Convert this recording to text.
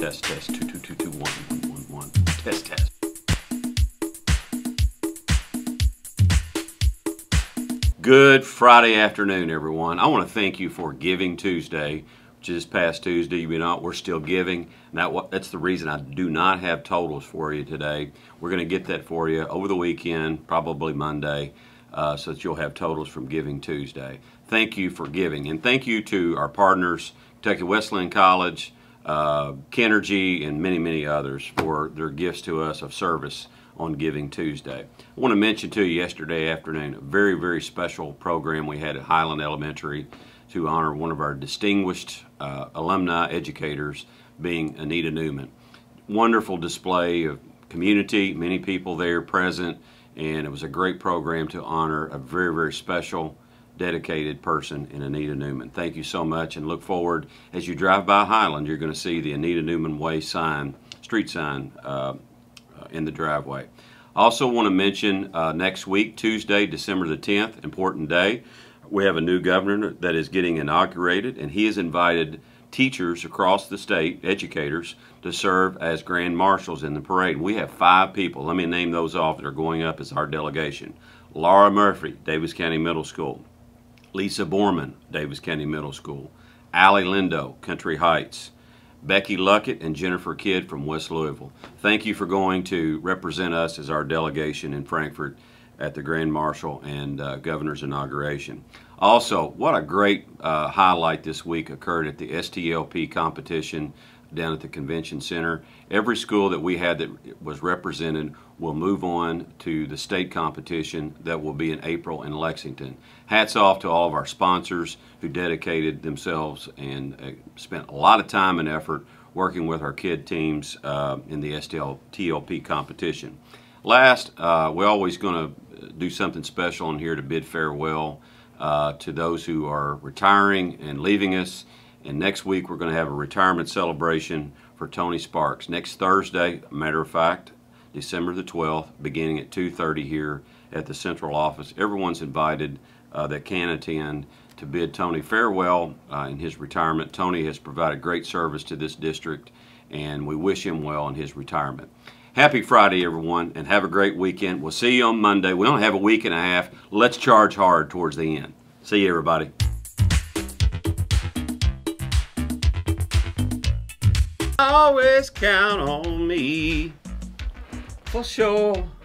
Test, 2, 2, 2, 2, 1, 1, 1, 1. Test, test. Good Friday afternoon, everyone. I want to thank you for Giving Tuesday, which is past Tuesday. You know, we're still giving. That's the reason I do not have totals for you today. We're going to get that for you over the weekend, probably Monday, so that you'll have totals from Giving Tuesday. Thank you for giving, and thank you to our partners, Kentucky Wesleyan College, Kenergy, and many, many others for their gifts to us of service on Giving Tuesday. I want to mention to you yesterday afternoon a very, very special program we had at Highland Elementary to honor one of our distinguished alumni educators, being Anita Newman. Wonderful display of community, many people there present, and it was a great program to honor a very, very special, dedicated person in Anita Newman. Thank you so much, and look forward, as you drive by Highland, you're going to see the Anita Newman Way sign, street sign, in the driveway. Also want to mention next week, Tuesday, December the 10th, important day. We have a new governor that is getting inaugurated, and he has invited teachers across the state, educators, to serve as grand marshals in the parade. We have 5 people. Let me name those off that are going up as our delegation. Laura Murphy, Davis County Middle School. Lisa Borman, Davis County Middle School. Allie Lindo, Country Heights. Becky Luckett and Jennifer Kidd from West Louisville. Thank you for going to represent us as our delegation in Frankfort at the Grand Marshal and Governor's inauguration. Also, what a great highlight this week occurred at the STLP competition down at the Convention Center. Every school that we had that was represented will move on to the state competition that will be in April in Lexington. Hats off to all of our sponsors who dedicated themselves and spent a lot of time and effort working with our kid teams in the STLP competition. Last, we're always going to do something special in here to bid farewell to those who are retiring and leaving us. And next week we're going to have a retirement celebration for Tony Sparks. Next Thursday, matter of fact, December the 12th, beginning at 2:30 here at the central office. Everyone's invited that can attend to bid Tony farewell in his retirement. Tony has provided great service to this district, and we wish him well in his retirement. Happy Friday, everyone, and have a great weekend. We'll see you on Monday. We only have a week and a half. Let's charge hard towards the end. See you, everybody. Always count on me, for sure.